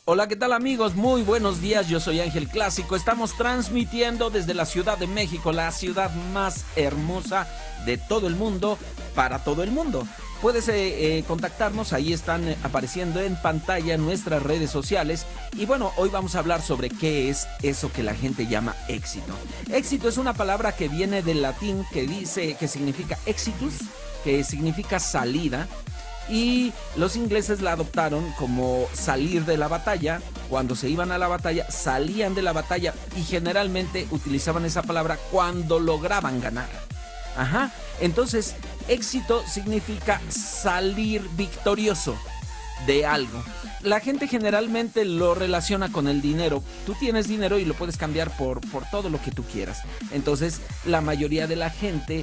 Hola, ¿qué tal amigos? Muy buenos días, yo soy Ángel Clásico. Estamos transmitiendo desde la Ciudad de México, la ciudad más hermosa de todo el mundo, para todo el mundo. Puedes contactarnos, ahí están apareciendo en pantalla nuestras redes sociales. Y bueno, hoy vamos a hablar sobre qué es eso que la gente llama éxito. Éxito es una palabra que viene del latín que significa exitus, que significa salida. Y los ingleses la adoptaron como salir de la batalla. Cuando se iban a la batalla, salían de la batalla y generalmente utilizaban esa palabra cuando lograban ganar. Ajá. Entonces, éxito significa salir victorioso de algo. La gente generalmente lo relaciona con el dinero. Tú tienes dinero y lo puedes cambiar por todo lo que tú quieras. Entonces, la mayoría de la gente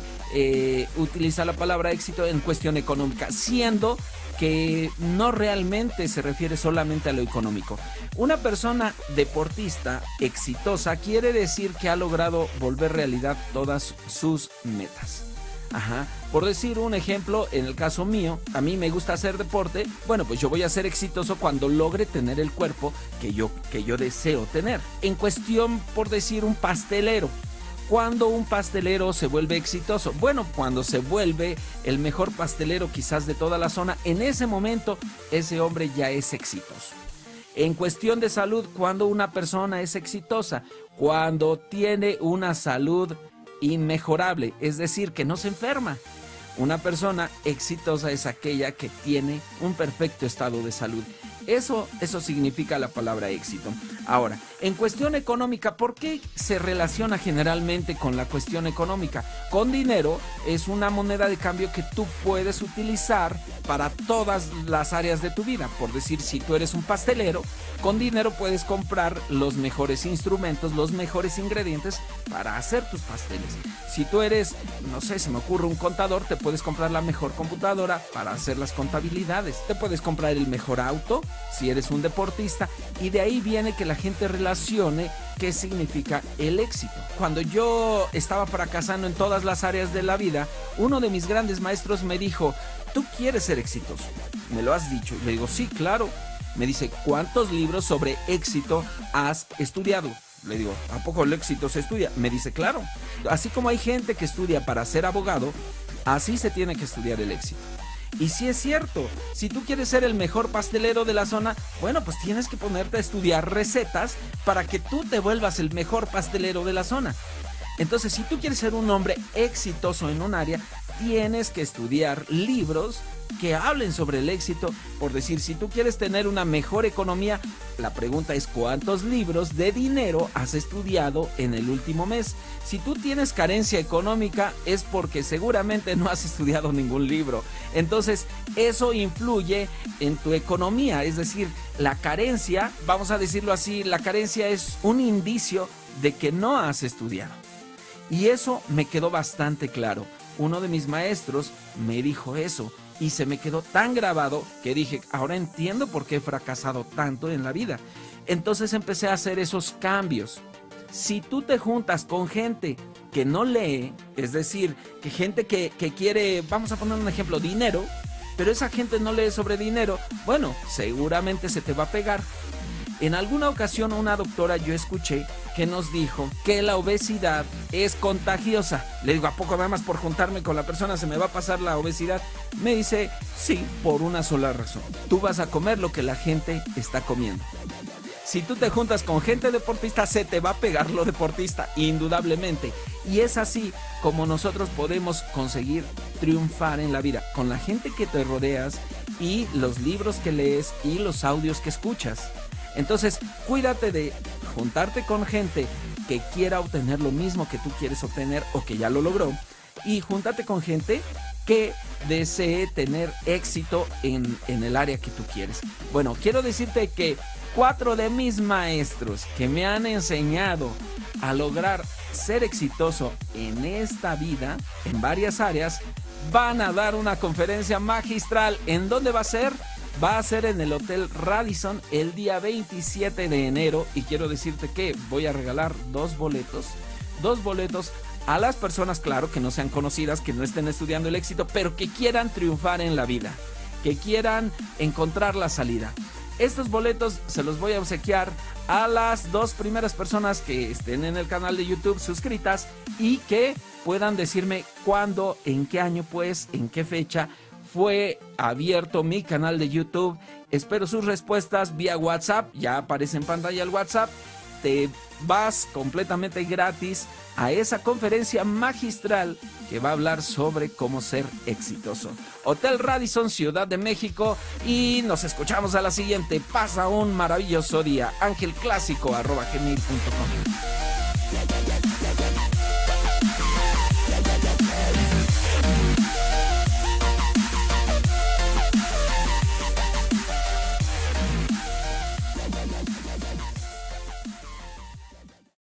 utiliza la palabra éxito en cuestión económica, siendo que no realmente se refiere solamente a lo económico. Una persona deportista exitosa quiere decir que ha logrado volver realidad todas sus metas. Ajá. Por decir un ejemplo, en el caso mío, a mí me gusta hacer deporte. Bueno, pues yo voy a ser exitoso cuando logre tener el cuerpo que yo deseo tener. En cuestión, por decir, un pastelero. ¿Cuándo un pastelero se vuelve exitoso? Bueno, cuando se vuelve el mejor pastelero quizás de toda la zona, en ese momento ese hombre ya es exitoso. En cuestión de salud, ¿cuándo una persona es exitosa? Cuando tiene una salud inmejorable, es decir, que no se enferma. Una persona exitosa es aquella que tiene un perfecto estado de salud. Eso significa la palabra éxito. Ahora, en cuestión económica, ¿por qué se relaciona generalmente con la cuestión económica? Con dinero es una moneda de cambio que tú puedes utilizar para todas las áreas de tu vida. Por decir, si tú eres un pastelero, con dinero puedes comprar los mejores instrumentos, los mejores ingredientes para hacer tus pasteles. Si tú eres, no sé, se me ocurre un contador, te puedes comprar la mejor computadora para hacer las contabilidades. Te puedes comprar el mejor auto si eres un deportista, y de ahí viene que la gente relacione qué significa el éxito. Cuando yo estaba fracasando en todas las áreas de la vida, uno de mis grandes maestros me dijo: ¿tú quieres ser exitoso? ¿Me lo has dicho? Y le digo, sí, claro. Me dice, ¿cuántos libros sobre éxito has estudiado? Le digo, ¿a poco el éxito se estudia? Me dice, claro. Así como hay gente que estudia para ser abogado, así se tiene que estudiar el éxito. Y sí es cierto, si tú quieres ser el mejor pastelero de la zona, bueno, pues tienes que ponerte a estudiar recetas para que tú te vuelvas el mejor pastelero de la zona. Entonces, si tú quieres ser un hombre exitoso en un área, tienes que estudiar libros que hablen sobre el éxito. Por decir, si tú quieres tener una mejor economía, la pregunta es ¿cuántos libros de dinero has estudiado en el último mes? Si tú tienes carencia económica es porque seguramente no has estudiado ningún libro. Entonces, eso influye en tu economía. Es decir, la carencia, vamos a decirlo así, la carencia es un indicio de que no has estudiado. Y eso me quedó bastante claro. Uno de mis maestros me dijo eso y se me quedó tan grabado que dije, ahora entiendo por qué he fracasado tanto en la vida. Entonces empecé a hacer esos cambios. Si tú te juntas con gente que no lee, es decir, que gente que quiere, vamos a poner un ejemplo, dinero, pero esa gente no lee sobre dinero, bueno, seguramente se te va a pegar. En alguna ocasión una doctora yo escuché que nos dijo que la obesidad es contagiosa. Le digo, ¿a poco nada más por juntarme con la persona se me va a pasar la obesidad? Me dice, sí, por una sola razón. Tú vas a comer lo que la gente está comiendo. Si tú te juntas con gente deportista, se te va a pegar lo deportista, indudablemente. Y es así como nosotros podemos conseguir triunfar en la vida, con la gente que te rodeas y los libros que lees y los audios que escuchas. Entonces, cuídate de juntarte con gente que quiera obtener lo mismo que tú quieres obtener o que ya lo logró, y júntate con gente que desee tener éxito en el área que tú quieres. Bueno, quiero decirte que 4 de mis maestros que me han enseñado a lograr ser exitoso en esta vida, en varias áreas, van a dar una conferencia magistral. ¿En dónde va a ser? Va a ser en el Hotel Radisson el día 27 de enero y quiero decirte que voy a regalar 2 boletos a las personas, claro, que no sean conocidas, que no estén estudiando el éxito, pero que quieran triunfar en la vida, que quieran encontrar la salida. Estos boletos se los voy a obsequiar a las 2 primeras personas que estén en el canal de YouTube suscritas y que puedan decirme cuándo, en qué año, pues, en qué fecha fue abierto mi canal de YouTube. Espero sus respuestas vía WhatsApp, ya aparece en pantalla el WhatsApp. Te vas completamente gratis a esa conferencia magistral que va a hablar sobre cómo ser exitoso. Hotel Radisson, Ciudad de México, y nos escuchamos a la siguiente. Pasa un maravilloso día. angelclásico@gmail.com